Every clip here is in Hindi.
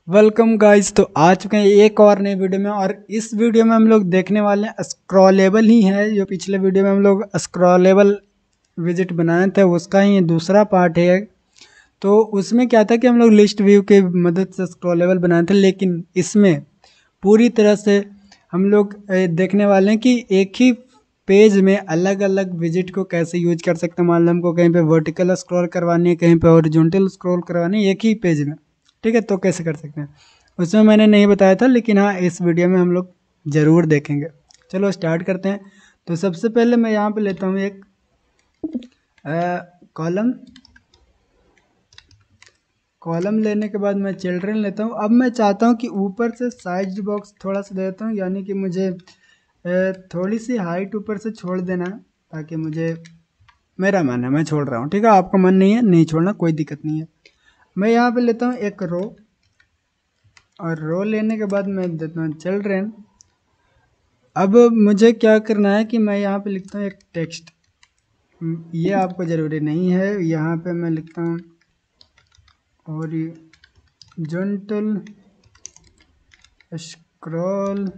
Welcome guys. तो आ चुके हैं एक और नई वीडियो में, और इस वीडियो में हम लोग देखने वाले हैं स्क्रॉलेबल ही है। जो पिछले वीडियो में हम लोग स्क्रॉलेबल विजिट बनाए थे उसका ही दूसरा पार्ट है। तो उसमें क्या था कि हम लोग लिस्ट व्यू की मदद से स्क्रॉलेबल बनाए थे, लेकिन इसमें पूरी तरह से हम लोग देखने वाले हैं कि एक ही पेज में अलग अलग विजिट को कैसे यूज कर सकते हैं। मान लो हमको कहीं पे वर्टिकल स्क्रॉल करवानी है, कहीं पे हॉरिजॉन्टल स्क्रॉल करवानी है एक ही पेज में, ठीक है, तो कैसे कर सकते हैं उसमें मैंने नहीं बताया था, लेकिन हाँ इस वीडियो में हम लोग ज़रूर देखेंगे। चलो स्टार्ट करते हैं। तो सबसे पहले मैं यहाँ पे लेता हूँ एक कॉलम। कॉलम लेने के बाद मैं चिल्ड्रन लेता हूँ। अब मैं चाहता हूँ कि ऊपर से साइज बॉक्स थोड़ा सा देता हूँ, यानी कि मुझे थोड़ी सी हाइट ऊपर से छोड़ देना है, ताकि मुझे, मेरा मन है मैं छोड़ रहा हूँ, ठीक है, आपका मन नहीं है नहीं छोड़ना, कोई दिक्कत नहीं है। मैं यहाँ पे लेता हूँ एक रो, और रो लेने के बाद मैं देता हूँ चिल्ड्रन। अब मुझे क्या करना है कि मैं यहाँ पे लिखता हूँ एक टेक्स्ट। ये आपको ज़रूरी नहीं है, यहाँ पे मैं लिखता हूँ हॉरिजॉन्टल स्क्रॉल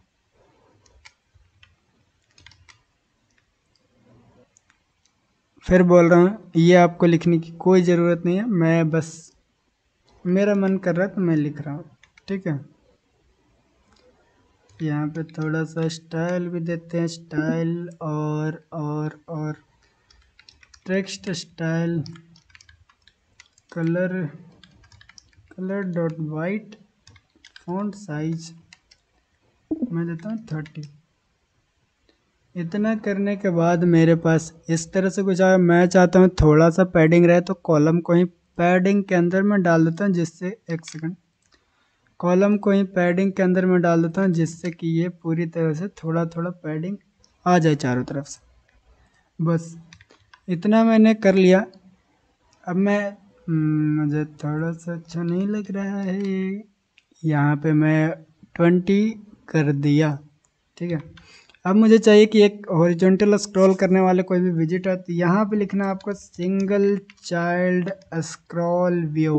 फिर बोल रहा हूँ, ये आपको लिखने की कोई ज़रूरत नहीं है, मैं बस मेरा मन कर रहा है तो मैं लिख रहा हूँ, ठीक है। यहाँ पे थोड़ा सा स्टाइल भी देते हैं, स्टाइल और text style colour dot white, font size मैं देता हूँ 30। इतना करने के बाद मेरे पास इस तरह से कुछ आया। मैं चाहता हूँ थोड़ा सा पैडिंग रहे, तो कॉलम को ही पैडिंग के अंदर मैं डाल देता हूँ, जिससे एक सेकंड, कॉलम को ही पैडिंग के अंदर मैं डाल देता हूँ, जिससे कि ये पूरी तरह से थोड़ा थोड़ा पैडिंग आ जाए चारों तरफ से। बस इतना मैंने कर लिया। अब मैं मुझे थोड़ा सा अच्छा नहीं लग रहा है, यहाँ पे मैं 20 कर दिया, ठीक है। अब मुझे चाहिए कि एक हॉरिजॉन्टल स्क्रॉल करने वाले कोई भी विजिट है, तो यहाँ पे लिखना आपको सिंगल चाइल्ड स्क्रॉल व्यू।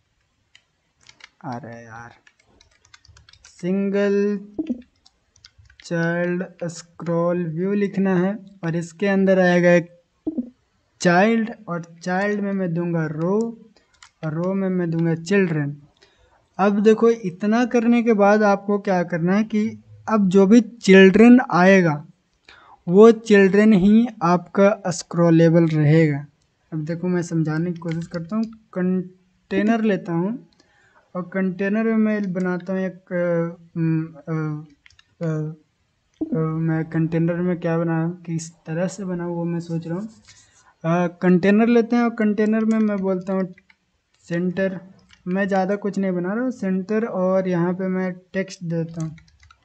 अरे यार, सिंगल चाइल्ड स्क्रॉल व्यू लिखना है, और इसके अंदर आएगा एक चाइल्ड, और चाइल्ड में मैं दूंगा रो, और रो में मैं दूंगा चिल्ड्रन। अब देखो, इतना करने के बाद आपको क्या करना है कि अब जो भी चिल्ड्रन आएगा वो चिल्ड्रन ही आपका स्क्रॉलेबल रहेगा। अब देखो मैं समझाने की कोशिश करता हूँ। कंटेनर लेता हूँ, और कंटेनर में मैं बनाता हूँ एक मैं कंटेनर में क्या बनाऊँ, किस तरह से बनाऊँ वो मैं सोच रहा हूँ। कंटेनर लेते हैं, और कंटेनर में मैं बोलता हूँ सेंटर। मैं ज़्यादा कुछ नहीं बना रहा हूँ, सेंटर, और यहाँ पे मैं टेक्स्ट देता हूँ।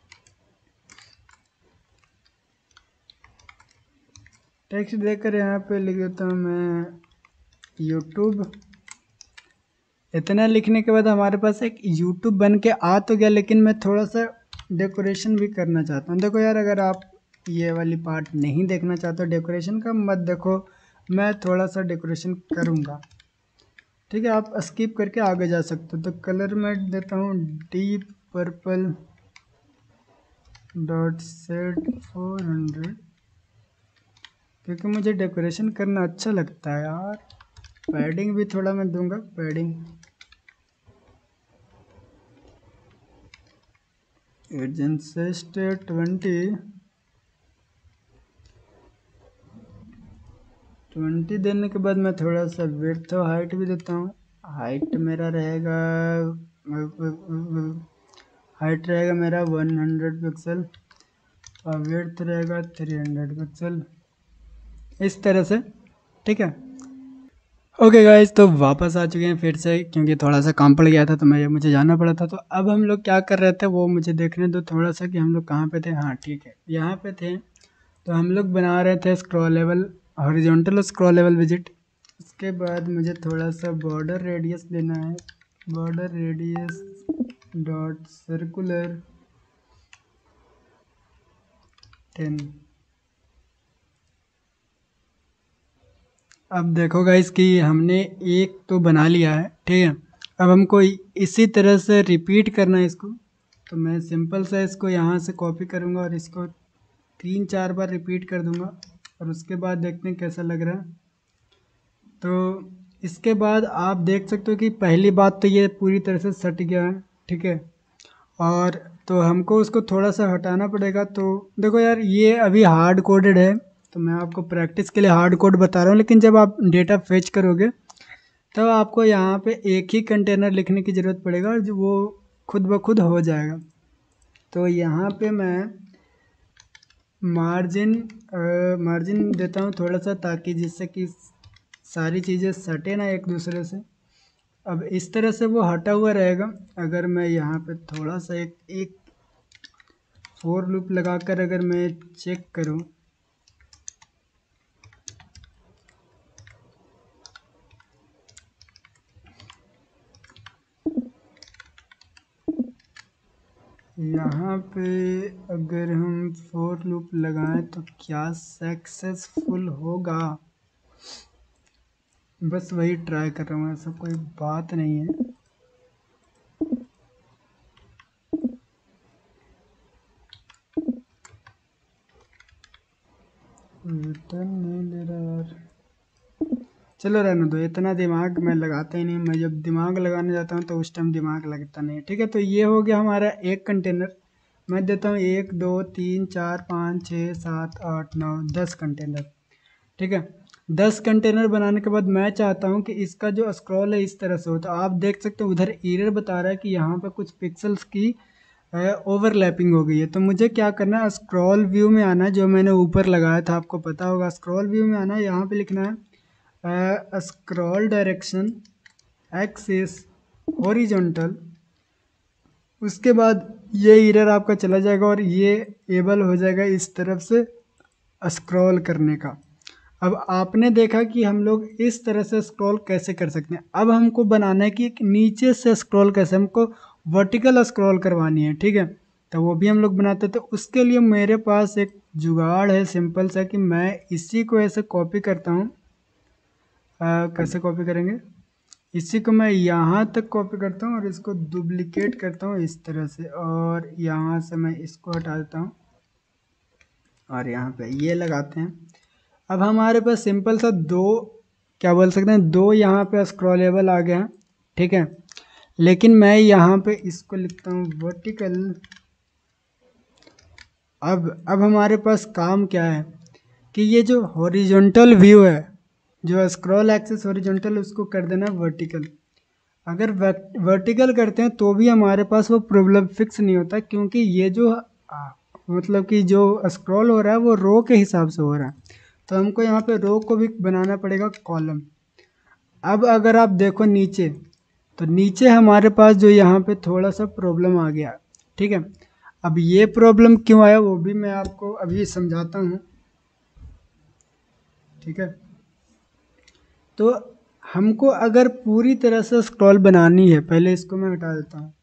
टेक्स्ट देकर यहाँ पे लिख देता हूँ मैं यूट्यूब। इतना लिखने के बाद हमारे पास एक यूट्यूब बन के आ तो गया, लेकिन मैं थोड़ा सा डेकोरेशन भी करना चाहता हूँ। देखो यार, अगर आप ये वाली पार्ट नहीं देखना चाहते हो डेकोरेशन का, मत देखो, मैं थोड़ा सा डेकोरेशन करूँगा, ठीक है। आप स्किप करके आगे जा सकते हो। तो कलर में देता हूँ डीप पर्पल डॉट सेट 400, क्योंकि मुझे डेकोरेशन करना अच्छा लगता है यार। पैडिंग भी थोड़ा मैं दूंगा, पैडिंग एडजेंसेस्ट 20 देने के बाद मैं थोड़ा सा विड्थ और हाइट भी देता हूँ। हाइट मेरा रहेगा, हाइट रहेगा मेरा 100 पिक्सल, और विड्थ रहेगा 300 पिक्सल, इस तरह से, ठीक है। ओके गाइज, तो वापस आ चुके हैं फिर से, क्योंकि थोड़ा सा काम पड़ गया था तो मुझे जाना पड़ा था। तो अब हम लोग क्या कर रहे थे वो मुझे देखने दो थोड़ा सा, कि हम लोग कहाँ पे थे। हाँ ठीक है, यहाँ पे थे। तो हम लोग बना रहे थे स्क्रॉलेबल, हॉरिजॉन्टल स्क्रॉलेबल विजिट। उसके बाद मुझे थोड़ा सा बॉर्डर रेडियस देना है, बॉर्डर रेडियस डॉट सर्कुलर 10। अब देखो गाइस कि हमने एक तो बना लिया है, ठीक है। अब हमको इसी तरह से रिपीट करना है इसको। तो मैं सिंपल सा इसको यहाँ से कॉपी करूँगा और इसको 3-4 बार रिपीट कर दूँगा और उसके बाद देखते हैं कैसा लग रहा है। तो इसके बाद आप देख सकते हो कि पहली बात तो ये पूरी तरह से सट गया है, ठीक है। और तो हमको उसको थोड़ा सा हटाना पड़ेगा। तो देखो यार, ये अभी हार्ड कोडेड है, तो मैं आपको प्रैक्टिस के लिए हार्ड कोड बता रहा हूँ, लेकिन जब आप डेटा फेच करोगे तब आपको यहाँ पे एक ही कंटेनर लिखने की ज़रूरत पड़ेगा और जो वो खुद ब खुद हो जाएगा। तो यहाँ पे मैं मार्जिन देता हूँ थोड़ा सा, ताकि जिससे कि सारी चीज़ें सटे ना एक दूसरे से। अब इस तरह से वो हटा हुआ रहेगा। अगर मैं यहाँ पे थोड़ा सा एक फोर लूप लगाकर अगर मैं चेक करूँ, यहाँ पे अगर हम फोर लूप लगाएं तो क्या सक्सेसफुल होगा? बस वही ट्राई कर रहा हूँ, ऐसा कोई बात नहीं है। रिटर्न नहीं ले रहा यार, चलो रहने दो, इतना दिमाग मैं लगाता ही नहीं। मैं जब दिमाग लगाने जाता हूँ तो उस टाइम दिमाग लगता नहीं है, ठीक है। तो ये हो गया हमारा एक कंटेनर। मैं देता हूँ 1 2 3 4 5 6 7 8 9 10 कंटेनर, ठीक है। 10 कंटेनर बनाने के बाद मैं चाहता हूँ कि इसका जो स्क्रॉल है इस तरह से हो। तो आप देख सकते हो उधर एरर बता रहा है कि यहाँ पर कुछ पिक्सल्स की ओवरलैपिंग हो गई है। तो मुझे क्या करना है, स्क्रॉल व्यू में आना है, जो मैंने ऊपर लगाया था आपको पता होगा। स्क्रॉल व्यू में आना है, यहाँ पे लिखना है स्क्रॉल डायरेक्शन एक्सिस हॉरिजॉन्टल। उसके बाद ये एरर आपका चला जाएगा और ये एबल हो जाएगा इस तरफ से स्क्रॉल करने का। अब आपने देखा कि हम लोग इस तरह से स्क्रॉल कैसे कर सकते हैं। अब हमको बनाना है कि नीचे से स्क्रॉल कैसे, हमको वर्टिकल स्क्रॉल करवानी है, ठीक है। तो वो भी हम लोग बनाते हैं। तो उसके लिए मेरे पास एक जुगाड़ है सिंपल सा, कि मैं इसी को ऐसे कॉपी करता हूँ। कैसे कॉपी करेंगे, इसी को मैं यहाँ तक कॉपी करता हूँ और इसको डुप्लीकेट करता हूँ इस तरह से, और यहाँ से मैं इसको हटा देता हूँ और यहाँ पे ये लगाते हैं। अब हमारे पास सिंपल सा दो, क्या बोल सकते हैं, दो यहाँ पे स्क्रॉलेबल आ गया है, ठीक है। लेकिन मैं यहाँ पे इसको लिखता हूँ वर्टिकल। अब हमारे पास काम क्या है कि ये जो हॉरिजॉन्टल व्यू है, जो स्क्रॉल एक्सिस हॉरिजॉन्टल, उसको कर देना वर्टिकल। अगर वर्टिकल करते हैं तो भी हमारे पास वो प्रॉब्लम फिक्स नहीं होता, क्योंकि ये जो मतलब कि जो स्क्रॉल हो रहा है वो रो के हिसाब से हो रहा है। तो हमको यहाँ पे रो को भी बनाना पड़ेगा कॉलम। अब अगर आप देखो नीचे, तो नीचे हमारे पास जो यहाँ पे थोड़ा सा प्रॉब्लम आ गया, ठीक है। अब ये प्रॉब्लम क्यों आया वो भी मैं आपको अभी समझाता हूँ, ठीक है। तो हमको अगर पूरी तरह से स्क्रॉल बनानी है, पहले इसको मैं हटा देता हूँ,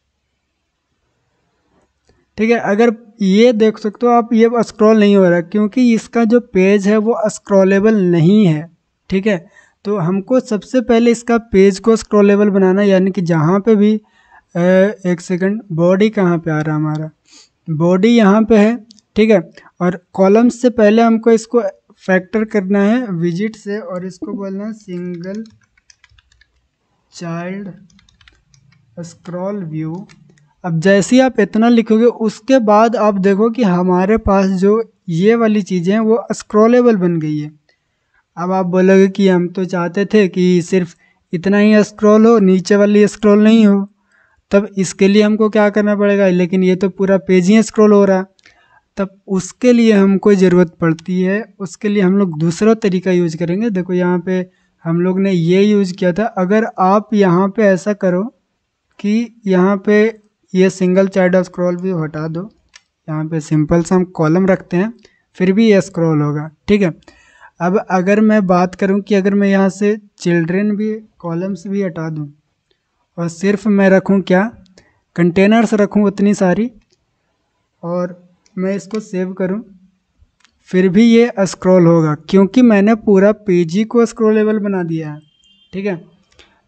ठीक है। अगर ये देख सकते हो आप, ये स्क्रॉल नहीं हो रहा क्योंकि इसका जो पेज है वो स्क्रॉलेबल नहीं है, ठीक है। तो हमको सबसे पहले इसका पेज को स्क्रॉलेबल बनाना, यानी कि जहाँ पे भी एक सेकंड, बॉडी कहाँ पे आ रहा है हमारा, बॉडी यहाँ पे है, ठीक है। और कॉलम्स से पहले हमको इसको फैक्टर करना है विजिट से, और इसको बोलना है सिंगल चाइल्ड स्क्रॉल व्यू। अब जैसे ही आप इतना लिखोगे उसके बाद आप देखो कि हमारे पास जो ये वाली चीज़ें हैं वो स्क्रॉलेबल बन गई है। अब आप बोलोगे कि हम तो चाहते थे कि सिर्फ इतना ही स्क्रॉल हो, नीचे वाली स्क्रॉल नहीं हो। तब इसके लिए हमको क्या करना पड़ेगा, लेकिन ये तो पूरा पेज ही स्क्रॉल हो रहा है। तब उसके लिए हमको ज़रूरत पड़ती है, उसके लिए हम लोग दूसरा तरीका यूज करेंगे। देखो यहाँ पे हम लोग ने ये यूज़ किया था। अगर आप यहाँ पे ऐसा करो कि यहाँ पे ये सिंगल चाइल्ड स्क्रॉल भी हटा दो, यहाँ पे सिंपल सा हम कॉलम रखते हैं, फिर भी ये स्क्रॉल होगा, ठीक है। अब अगर मैं बात करूँ कि अगर मैं यहाँ से चिल्ड्रेन भी, कॉलम्स भी हटा दूँ और सिर्फ मैं रखूँ क्या, कंटेनर्स रखूँ उतनी सारी, और मैं इसको सेव करूँ, फिर भी ये स्क्रॉल होगा क्योंकि मैंने पूरा पेज ही को स्क्रॉलेबल बना दिया है, ठीक है।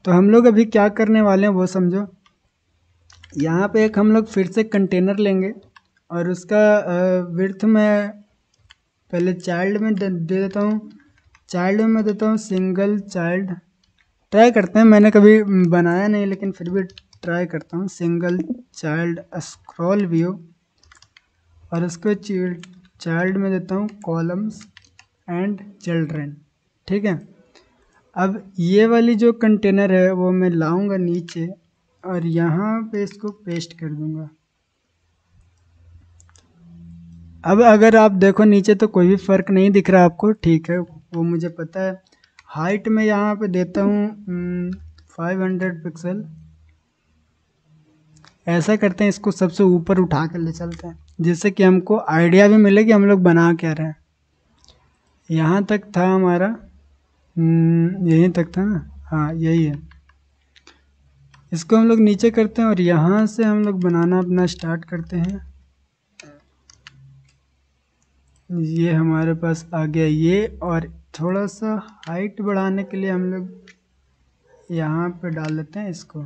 तो हम लोग अभी क्या करने वाले हैं वो समझो। यहाँ पे एक हम लोग फिर से कंटेनर लेंगे और उसका विड्थ में पहले चाइल्ड में दे देता हूँ। चाइल्ड में मैं देता हूँ सिंगल चाइल्ड। ट्राई करते हैं, मैंने कभी बनाया नहीं लेकिन फिर भी ट्राई करता हूँ। सिंगल चाइल्ड स्क्रॉल व्यू और उसको चाइल्ड में देता हूँ कॉलम्स एंड चिल्ड्रेन। ठीक है, अब ये वाली जो कंटेनर है वो मैं लाऊंगा नीचे और यहाँ पे इसको पेस्ट कर दूंगा। अब अगर आप देखो नीचे तो कोई भी फ़र्क नहीं दिख रहा आपको, ठीक है, वो मुझे पता है। हाइट में यहाँ पे देता हूँ 500 पिक्सल। ऐसा करते हैं, इसको सबसे ऊपर उठा कर ले चलते हैं जिससे कि हमको आइडिया भी मिले कि हम लोग बना क्या रहे हैं। यहाँ तक था हमारा, यहीं तक था ना, हाँ यही है। इसको हम लोग नीचे करते हैं और यहाँ से हम लोग बनाना अपना स्टार्ट करते हैं। ये हमारे पास आ गया ये, और थोड़ा सा हाइट बढ़ाने के लिए हम लोग यहाँ पे डाल लेते हैं इसको।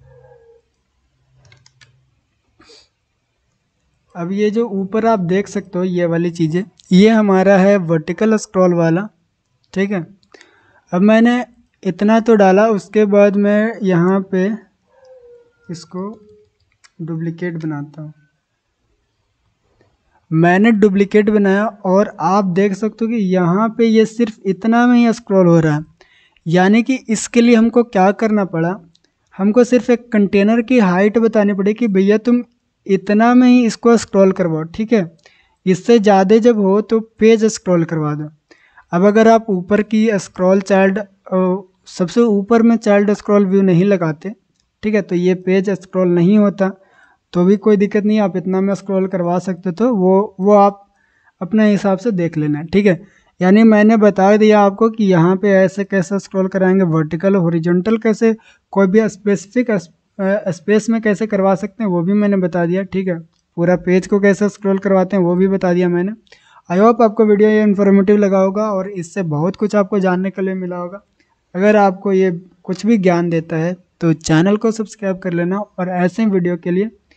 अब ये जो ऊपर आप देख सकते हो ये वाली चीज़ें, ये हमारा है वर्टिकल स्क्रॉल वाला। ठीक है, अब मैंने इतना तो डाला, उसके बाद मैं यहाँ पे इसको डुप्लिकेट बनाता हूँ। मैंने डुप्लिकेट बनाया और आप देख सकते हो कि यहाँ पे ये सिर्फ इतना में ही स्क्रॉल हो रहा है। यानी कि इसके लिए हमको क्या करना पड़ा, हमको सिर्फ एक कंटेनर की हाइट बतानी पड़ी कि भैया तुम इतना में ही इसको स्क्रॉल करवाओ। ठीक है, इससे ज़्यादा जब हो तो पेज स्क्रॉल करवा दो। अब अगर आप ऊपर की स्क्रॉल चाइल्ड सबसे ऊपर में चाइल्ड स्क्रॉल व्यू नहीं लगाते, ठीक है, तो ये पेज स्क्रॉल नहीं होता। तो भी कोई दिक्कत नहीं, आप इतना में स्क्रॉल करवा सकते, तो वो आप अपने हिसाब से देख लेना। ठीक है, यानी मैंने बता दिया आपको कि यहाँ पे ऐसे कैसे स्क्रॉल कराएंगे, वर्टिकल हॉरिजॉन्टल कैसे, कोई भी स्पेसिफिक स्पेस में कैसे करवा सकते हैं वो भी मैंने बता दिया। ठीक है, पूरा पेज को कैसे स्क्रॉल करवाते हैं वो भी बता दिया मैंने। आई होप आपको वीडियो ये इन्फॉर्मेटिव लगा होगा और इससे बहुत कुछ आपको जानने के लिए मिला होगा। अगर आपको ये कुछ भी ज्ञान देता है तो चैनल को सब्सक्राइब कर लेना और ऐसे वीडियो के लिए